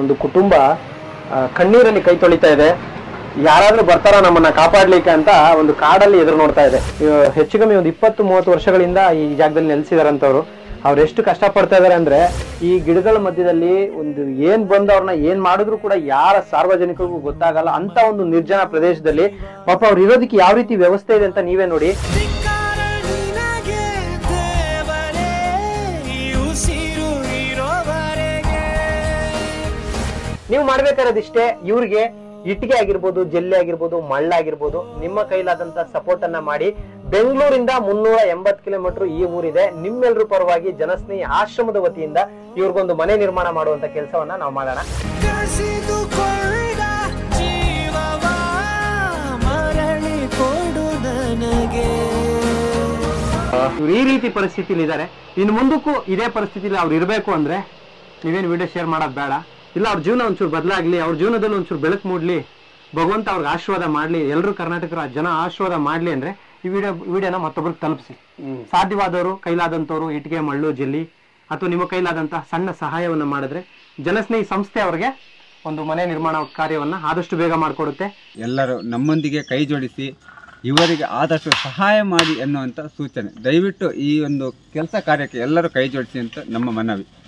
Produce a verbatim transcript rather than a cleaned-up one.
ಒಂದು ಕುಟುಂಬ ಕಣ್ಣೀರಲ್ಲಿ ಕೈ ತೊಳಿತಾ ಇದೆ. ಯಾರಾದ್ರೂ ಬರ್ತಾರ ನಮ್ಮನ್ನ ಕಾಪಾಡ್ಲಿಕ್ಕೆ ಅಂತ ಒಂದು ಕಾಡಲ್ಲಿ ಎದುರು ನೋಡ್ತಾ ಇದೆ. ಹೆಚ್ಚು ಕಮ್ಮಿ ಒಂದು ಇಪ್ಪತ್ತು ಮೂವತ್ತು ವರ್ಷಗಳಿಂದ ಈ ಜಾಗದಲ್ಲಿ ನೆಲೆಸಿದಾರಂತವ್ರು. ಅವ್ರು ಎಷ್ಟು ಕಷ್ಟ ಪಡ್ತಾ ಇದಾರೆ ಅಂದ್ರೆ ಈ ಗಿಡಗಳ ಮಧ್ಯದಲ್ಲಿ ಒಂದು ಏನ್ ಬಂದು ಅವ್ರನ್ನ ಏನ್ ಮಾಡಿದ್ರು ಕೂಡ ಯಾರ ಸಾರ್ವಜನಿಕರಿಗೂ ಗೊತ್ತಾಗಲ್ಲ ಅಂತ ಒಂದು ನಿರ್ಜನ ಪ್ರದೇಶದಲ್ಲಿ ಪಾಪ ಅವ್ರು ಇರೋದಕ್ಕೆ ಯಾವ ರೀತಿ ವ್ಯವಸ್ಥೆ ಇದೆ ಅಂತ ನೀವೇ ನೋಡಿ. ನೀವು ಮಾಡ್ಬೇಕಾಗಿರೋದಿಷ್ಟೇ, ಇವ್ರಿಗೆ ಇಟ್ಟಿಗೆ ಆಗಿರ್ಬೋದು, ಜಲ್ಲಿ ಆಗಿರ್ಬೋದು, ಮಳ್ಳಾಗಿರ್ಬೋದು, ನಿಮ್ಮ ಕೈಲಾದಂತ ಸಪೋರ್ಟ್ ಅನ್ನ ಮಾಡಿ. ಬೆಂಗಳೂರಿಂದ ಮುನ್ನೂರ ಎಂಬತ್ ಕಿಲೋಮೀಟರ್ ಈ ಊರಿದೆ. ನಿಮ್ಮೆಲ್ಲರೂ ಪರವಾಗಿ ಜನಸ್ನೇಹಿ ಆಶ್ರಮದ ವತಿಯಿಂದ ಇವ್ರಿಗೊಂದು ಮನೆ ನಿರ್ಮಾಣ ಮಾಡುವಂತ ಕೆಲಸವನ್ನ ನಾವು ಮಾಡೋಣ. ಇವ್ರು ಈ ರೀತಿ ಪರಿಸ್ಥಿತಿಲಿ ಇದ್ದಾರೆ. ಇನ್ನು ಮುಂದಕ್ಕೂ ಇದೇ ಪರಿಸ್ಥಿತಿಲಿ ಅವ್ರು ಇರಬೇಕು ಅಂದ್ರೆ ನೀವೇನು ವಿಡಿಯೋ ಶೇರ್ ಮಾಡೋದು ಬೇಡ. ಇಲ್ಲ ಅವ್ರ ಜೀವನ ಒಂಚೂರು ಬದಲಾಗ್ಲಿ, ಅವ್ರ ಜೀವನದಲ್ಲಿ ಒಂಚೂರು ಬೆಳಕು ಮೂಡ್ಲಿ, ಭಗವಂತ ಅವ್ರಿಗೆ ಆಶೀರ್ವಾದ ಮಾಡ್ಲಿ, ಎಲ್ಲರೂ ಕರ್ನಾಟಕದ ಜನ ಆಶೀರ್ವಾದ ಮಾಡ್ಲಿ ಅಂದ್ರೆ ಈ ವಿಡಿಯೋ ವಿಡಿಯೋನ ಮತ್ತೊಬ್ರಿಗೆ ತಲುಪಿಸಿ. ಸಾಧ್ಯವಾದವರು ಕೈಲಾದಂತವ್ರು ಇಟ್ಟಿಗೆ, ಮಳ್ಳು, ಜಲ್ಲಿ ಅಥವಾ ನಿಮ್ಮ ಕೈಲಾದಂತ ಸಣ್ಣ ಸಹಾಯವನ್ನ ಮಾಡಿದ್ರೆ ಜನಸ್ನೇಹಿ ಸಂಸ್ಥೆ ಅವ್ರಿಗೆ ಒಂದು ಮನೆ ನಿರ್ಮಾಣ ಕಾರ್ಯವನ್ನ ಆದಷ್ಟು ಬೇಗ ಮಾಡಿಕೊಡುತ್ತೆ. ಎಲ್ಲರೂ ನಮ್ಮೊಂದಿಗೆ ಕೈ ಜೋಡಿಸಿ ಇವರಿಗೆ ಆದಷ್ಟು ಸಹಾಯ ಮಾಡಿ ಎನ್ನುವಂತ ಸೂಚನೆ. ದಯವಿಟ್ಟು ಈ ಒಂದು ಕೆಲಸ ಕಾರ್ಯಕ್ಕೆ ಎಲ್ಲರೂ ಕೈ ಜೋಡಿಸಿ ಅಂತ ನಮ್ಮ ಮನವಿ.